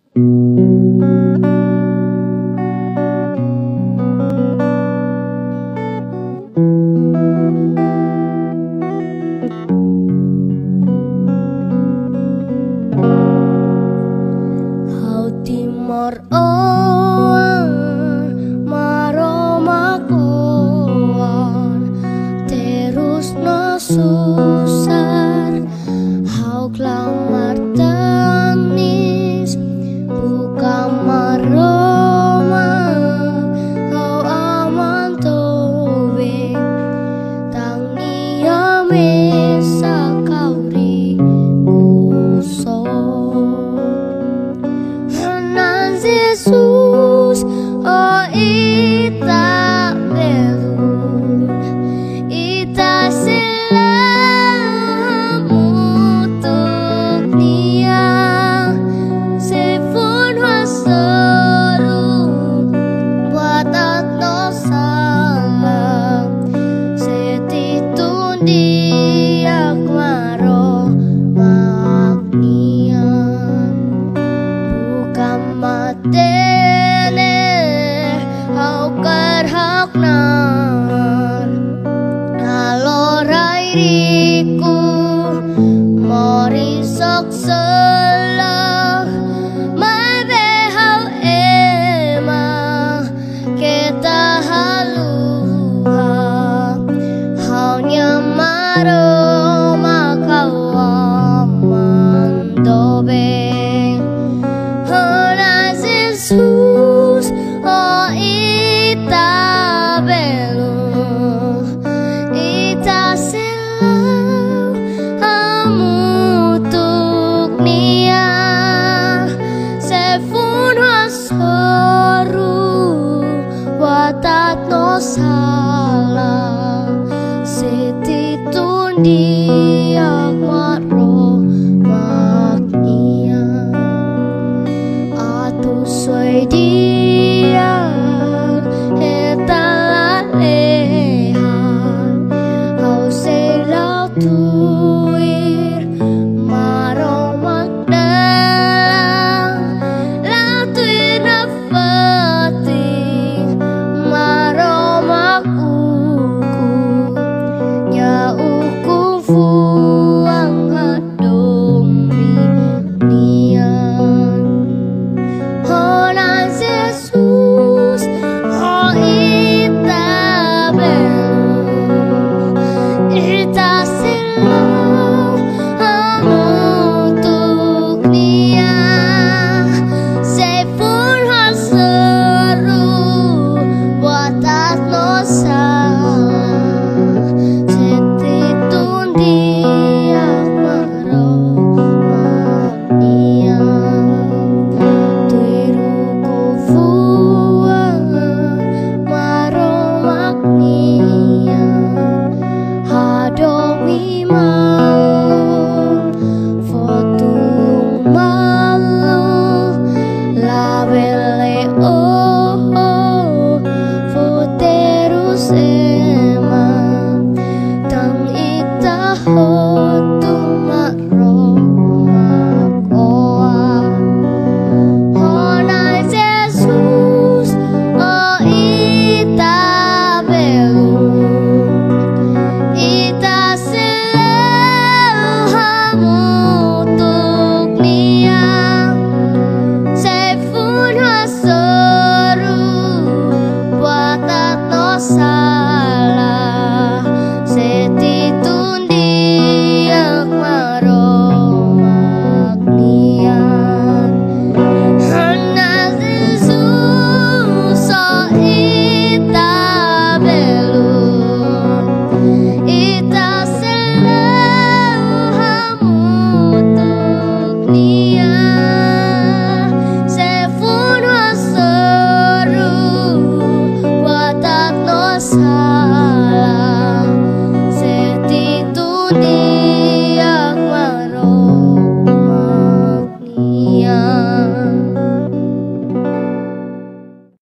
Timor maromakoan terus no susar hau klamar tanis buka maroma hau aman tobe tangia mesa kauri kuso Jesus, oh ita belur, ita selamutuk nia, sepun hasaru, watat no salah, setitun diak maro magnian, bukan matene hau karhaknar alorai riku mori sok selah mabe hau ema kita haluha hau nyamaro makawaman dobe Jesus, oh ita belum, ita selau amutuk nia, sefun hasoru watat no salah, setitun dia maro magnia. Soy dia etala lehan hau selau tuir maro magdalang lau tuir nafati maro maguku nya uku fuang hadong nian. Jesus, oh ita belum, ita selau amutuk nia, sepun hasaru watat no salah, setitun diak maro magnian. Salah setitun diak maro magnian hana Jesus so ita belum ita selau hamutuk nia sepun hasaru watat no salah.